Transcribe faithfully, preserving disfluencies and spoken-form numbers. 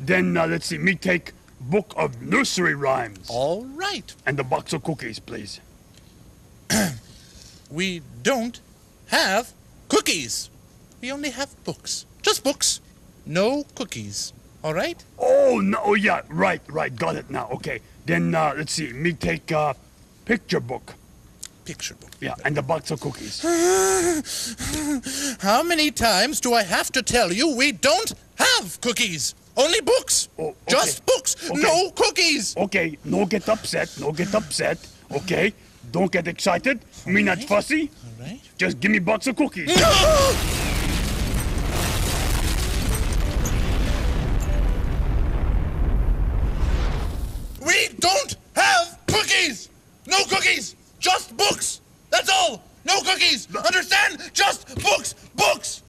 Then, uh, let's see, me take book of nursery rhymes. All right. And a box of cookies, please. We don't have cookies. We only have books. Just books. No cookies. All right? Oh, no, oh, yeah, right, right, got it now, okay. Then, uh, let's see, me take, uh, picture book. Picture book. Yeah, and a box of cookies. How many times do I have to tell you we don't have cookies? Only books. Oh, okay. Just books. Okay. No cookies. Okay, no get upset, no get upset, okay? Don't get excited, me not right. fussy. All right. Just give me box of cookies. No!